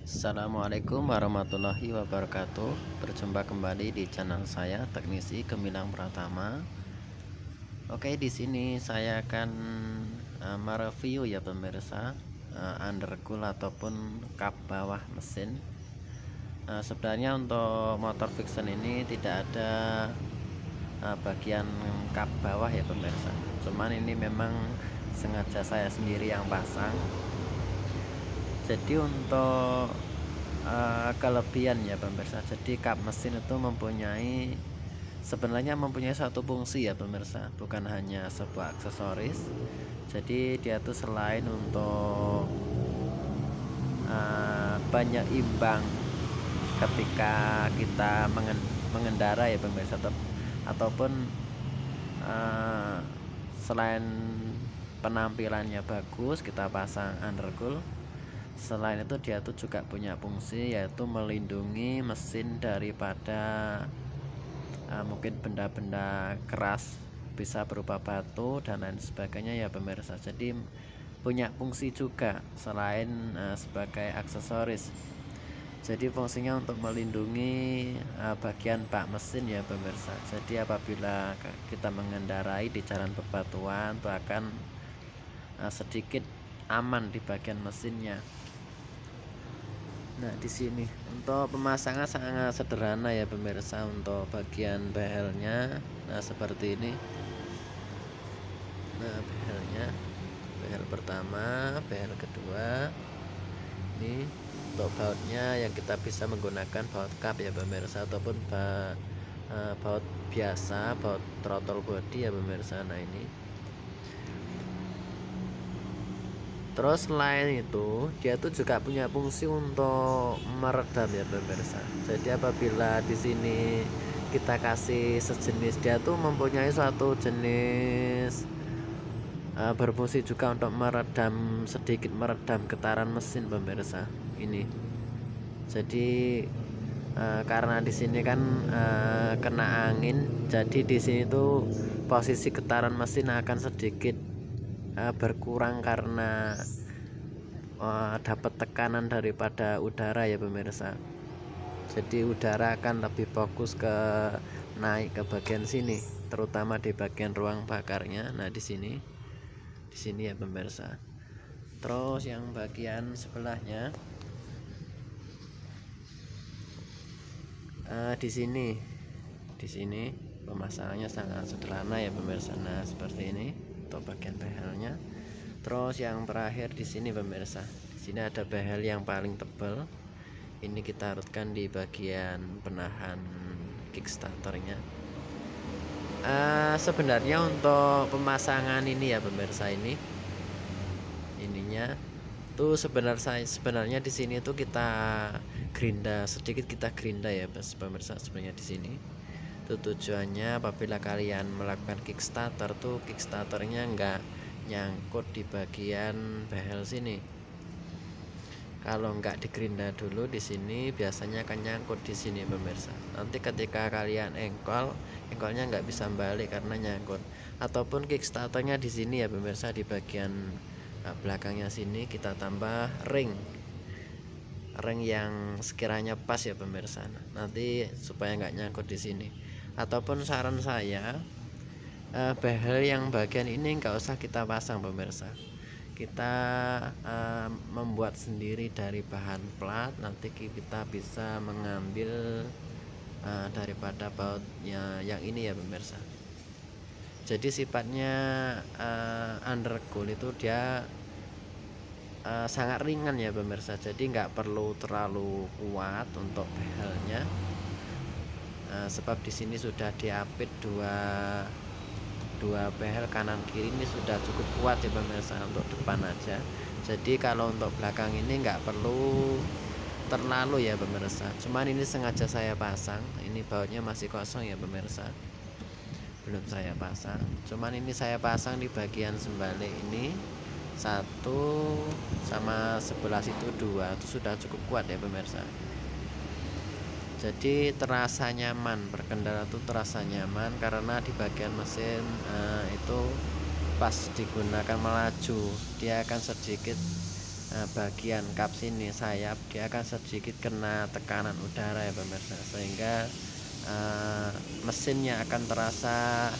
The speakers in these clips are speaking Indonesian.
Assalamualaikum warahmatullahi wabarakatuh. Berjumpa kembali di channel saya Teknisi Gemilang Pratama. Oke, di sini saya akan mereview ya pemirsa, undercool ataupun kap bawah mesin. Sebenarnya untuk motor Vixen ini tidak ada bagian kap bawah ya pemirsa. Cuman ini memang sengaja saya sendiri yang pasang. Jadi untuk kelebihan ya pemirsa, jadi kap mesin itu sebenarnya mempunyai satu fungsi ya pemirsa, bukan hanya sebuah aksesoris. Jadi dia tuh selain untuk penyeimbang ketika kita mengendara ya pemirsa, ataupun selain penampilannya bagus kita pasang undercool, selain itu dia tuh juga punya fungsi yaitu melindungi mesin daripada mungkin benda-benda keras, bisa berupa batu dan lain sebagainya ya pemirsa. Jadi punya fungsi juga selain sebagai aksesoris. Jadi fungsinya untuk melindungi bagian bak mesin ya pemirsa. Jadi apabila kita mengendarai di jalan bebatuan itu akan sedikit aman di bagian mesinnya. Nah, di sini untuk pemasangan sangat sederhana ya pemirsa. Untuk bagian behelnya, nah seperti ini. Nah, behelnya, behel pertama, behel kedua. Ini untuk bautnya yang kita bisa menggunakan baut kap ya pemirsa, ataupun baut biasa, baut throttle body ya pemirsa. Nah ini. Terus selain itu dia tuh juga punya fungsi untuk meredam ya pemirsa. Jadi apabila di sini kita kasih sejenis, dia tuh mempunyai suatu jenis berfungsi juga untuk sedikit meredam getaran mesin pemirsa. Ini. Jadi karena di sini kan kena angin, jadi di sini tuh posisi getaran mesin akan sedikit berkurang karena dapat tekanan daripada udara ya pemirsa. Jadi udara akan lebih fokus ke naik ke bagian sini, terutama di bagian ruang bakarnya. Nah di sini ya pemirsa. Terus yang bagian sebelahnya di sini pemasangannya sangat sederhana ya pemirsa. Nah seperti ini untuk bagian behelnya. Terus yang terakhir di sini pemirsa, di sini ada behel yang paling tebal. Ini kita arutkan di bagian penahan kickstarternya. Sebenarnya untuk pemasangan ini ya pemirsa, ininya tuh sebenarnya di sini tuh kita sedikit ya pemirsa. Sebenarnya di sini itu tujuannya apabila kalian melakukan kickstarter tuh kickstarternya enggak nyangkut di bagian behel sini. Kalau enggak digerinda dulu di sini biasanya akan nyangkut di sini pemirsa. Nanti ketika kalian engkolnya enggak bisa balik karena nyangkut. Ataupun kickstarternya di sini ya pemirsa, di bagian belakangnya sini kita tambah ring yang sekiranya pas ya pemirsa. Nanti supaya enggak nyangkut di sini. Ataupun saran saya, behel yang bagian ini nggak usah kita pasang pemirsa, kita membuat sendiri dari bahan plat. Nanti kita bisa mengambil daripada bautnya yang ini ya pemirsa. Jadi sifatnya undercool itu dia sangat ringan ya pemirsa, jadi nggak perlu terlalu kuat untuk behelnya. Sebab di sini sudah diapit dua behel kanan kiri, ini sudah cukup kuat ya pemirsa untuk depan aja. Jadi kalau untuk belakang ini nggak perlu terlalu ya pemirsa. Cuman ini sengaja saya pasang, ini bautnya masih kosong ya pemirsa, belum saya pasang. Cuman ini saya pasang di bagian sembalik ini satu, sama sebelah situ dua, itu sudah cukup kuat ya pemirsa. Jadi terasa nyaman, berkendara tuh terasa nyaman karena di bagian mesin itu pas digunakan melaju dia akan sedikit bagian kap sini sayap dia akan sedikit kena tekanan udara ya pemirsa, sehingga mesinnya akan terasa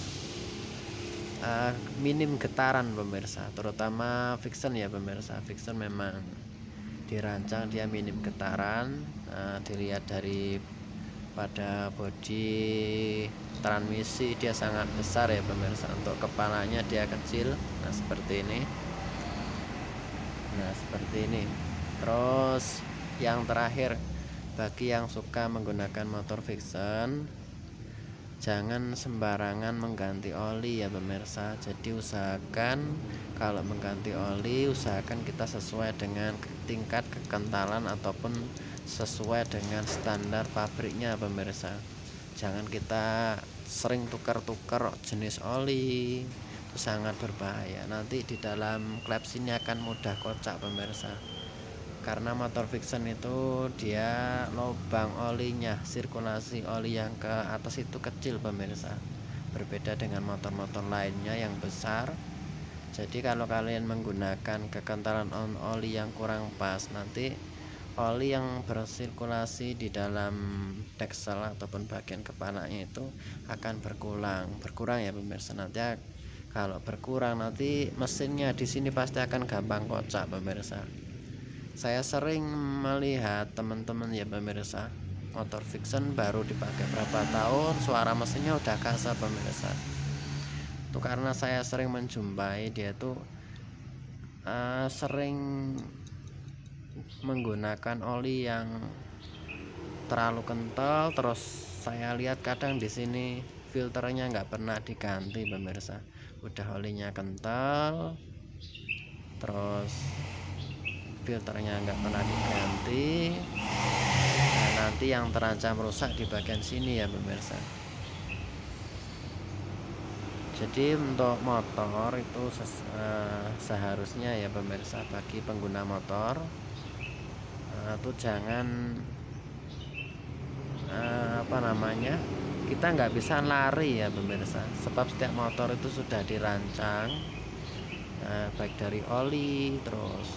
minim getaran pemirsa, terutama Vixion ya pemirsa. Vixion memang dirancang dia minim getaran. Dilihat dari pada bodi transmisi dia sangat besar ya pemirsa, untuk kepalanya dia kecil. Nah seperti ini. Terus yang terakhir, bagi yang suka menggunakan motor Vixion, jangan sembarangan mengganti oli ya pemirsa. Jadi usahakan kalau mengganti oli, usahakan kita sesuai dengan tingkat kekentalan ataupun sesuai dengan standar pabriknya pemirsa. Jangan kita sering tukar-tukar jenis oli, itu sangat berbahaya. Nanti di dalam klep sini akan mudah kocak pemirsa, karena motor Vixion itu dia lubang olinya, sirkulasi oli yang ke atas itu kecil pemirsa, berbeda dengan motor-motor lainnya yang besar. Jadi kalau kalian menggunakan kekentalan oli yang kurang pas, nanti oli yang bersirkulasi di dalam deksel ataupun bagian kepalanya itu akan berkurang ya pemirsa. Nanti kalau berkurang, nanti mesinnya di sini pasti akan gampang kocak pemirsa. Saya sering melihat teman-teman ya pemirsa, motor Vixion baru dipakai berapa tahun suara mesinnya udah kasar pemirsa. Itu karena saya sering menjumpai dia tuh sering menggunakan oli yang terlalu kental. Terus saya lihat kadang di sini filternya nggak pernah diganti pemirsa, udah olinya kental, terus filternya nggak pernah diganti. Nah, nanti yang terancam rusak di bagian sini ya pemirsa. Jadi untuk motor itu seharusnya ya pemirsa, bagi pengguna motor itu jangan kita nggak bisa lari ya pemirsa, sebab setiap motor itu sudah dirancang baik dari oli. Terus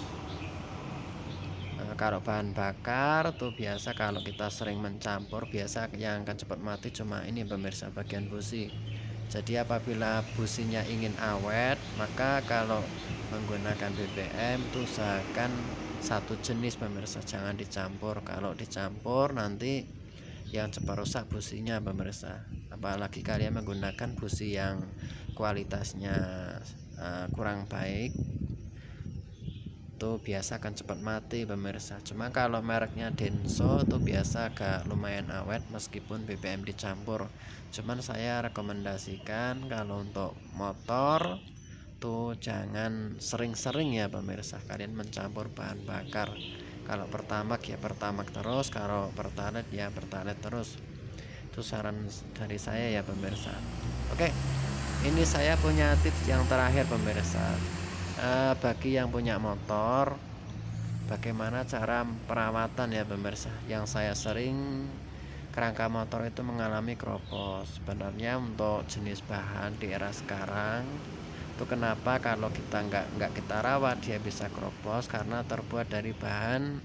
kalau bahan bakar tuh biasa kalau kita sering mencampur, biasa yang akan cepat mati cuma ini pemirsa, bagian busi. Jadi apabila businya ingin awet, maka kalau menggunakan BBM tuh usahakan satu jenis pemirsa, jangan dicampur. Kalau dicampur nanti yang cepat rusak businya pemirsa. Apalagi kalian menggunakan busi yang kualitasnya kurang baik, itu biasa akan cepat mati pemirsa. Cuma kalau mereknya Denso itu biasa agak lumayan awet meskipun BBM dicampur. Cuman saya rekomendasikan kalau untuk motor tuh jangan sering-sering ya pemirsa kalian mencampur bahan bakar. Kalau Pertamax ya Pertamax terus, kalau Pertalite ya Pertalite terus. Itu saran dari saya ya pemirsa. Oke, ini saya punya tips yang terakhir pemirsa. Bagi yang punya motor, bagaimana cara perawatan ya pemirsa. Yang saya sering kerangka motor itu mengalami kropos. Sebenarnya untuk jenis bahan di era sekarang itu kenapa kalau kita nggak kita rawat dia bisa kropos, karena terbuat dari bahan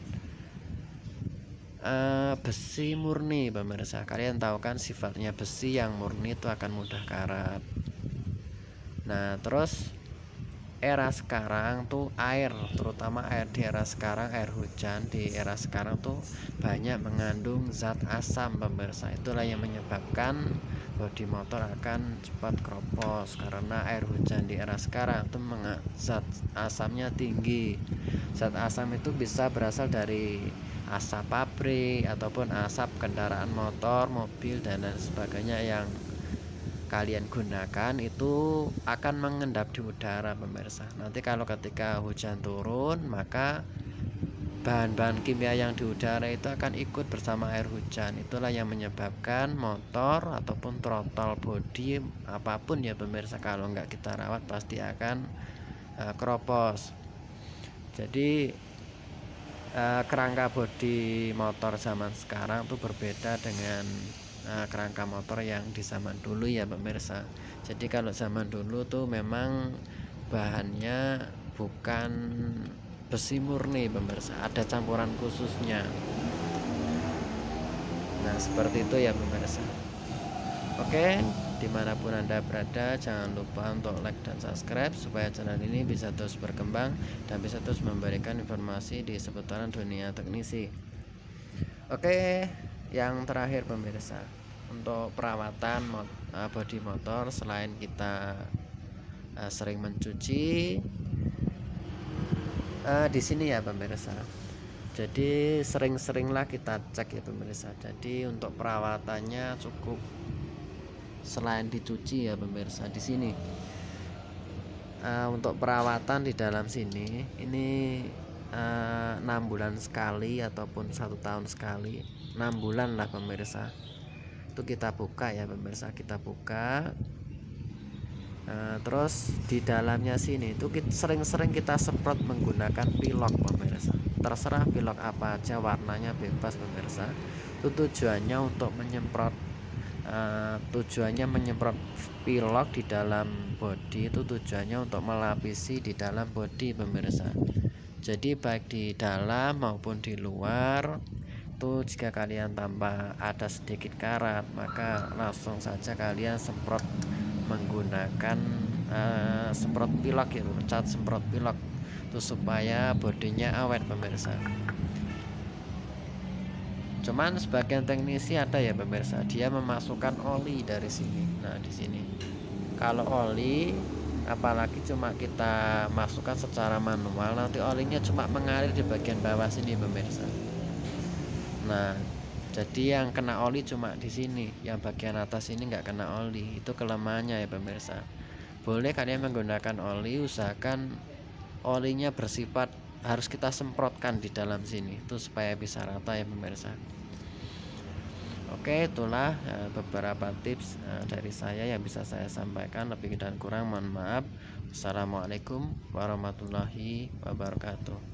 besi murni pemirsa. Kalian tahu kan sifatnya besi yang murni itu akan mudah karat. Nah terus era sekarang tuh air, terutama air di era sekarang, air hujan di era sekarang tuh banyak mengandung zat asam pemirsa. Itulah yang menyebabkan bodi motor akan cepat kropos, karena air hujan di era sekarang tuh zat asamnya tinggi. Zat asam itu bisa berasal dari asap pabrik ataupun asap kendaraan motor, mobil dan lain sebagainya yang kalian gunakan itu akan mengendap di udara pemirsa. Nanti kalau ketika hujan turun, maka bahan-bahan kimia yang di udara itu akan ikut bersama air hujan. Itulah yang menyebabkan motor ataupun throttle body apapun ya pemirsa, kalau nggak kita rawat pasti akan kropos. Jadi kerangka bodi motor zaman sekarang tuh berbeda dengan kerangka motor yang di zaman dulu ya pemirsa. Jadi kalau zaman dulu tuh memang bahannya bukan besi murni pemirsa, ada campuran khususnya. Nah seperti itu ya pemirsa. Oke, dimanapun Anda berada, jangan lupa untuk like dan subscribe supaya channel ini bisa terus berkembang dan bisa terus memberikan informasi di seputaran dunia teknisi. Oke, yang terakhir pemirsa, untuk perawatan bodi motor, selain kita sering mencuci di sini ya pemirsa, jadi sering-seringlah kita cek ya pemirsa. Jadi untuk perawatannya cukup, selain dicuci ya pemirsa, di sini untuk perawatan di dalam sini ini 6 bulan sekali ataupun 1 tahun sekali, 6 bulan lah pemirsa, itu kita buka ya pemirsa, kita buka. Terus di dalamnya sini itu sering-sering kita semprot menggunakan pilok pemirsa, terserah pilok apa aja, warnanya bebas pemirsa. Itu tujuannya untuk menyemprot pilok di dalam bodi, itu tujuannya untuk melapisi di dalam bodi pemirsa. Jadi baik di dalam maupun di luar itu, jika kalian tampak ada sedikit karat, maka langsung saja kalian semprot menggunakan semprot pilok ya, cat semprot pilok itu supaya bodinya awet pemirsa. Cuman sebagian teknisi ada ya pemirsa, dia memasukkan oli dari sini. Nah di sini kalau oli, apalagi cuma kita masukkan secara manual, nanti olinya cuma mengalir di bagian bawah sini pemirsa. Nah jadi yang kena oli cuma di sini, yang bagian atas ini nggak kena oli. Itu kelemahannya ya pemirsa. Boleh kalian menggunakan oli, usahakan olinya bersifat harus kita semprotkan di dalam sini, itu supaya bisa rata ya pemirsa. Oke, itulah beberapa tips dari saya yang bisa saya sampaikan. Lebih dan kurang mohon maaf. Assalamualaikum warahmatullahi wabarakatuh.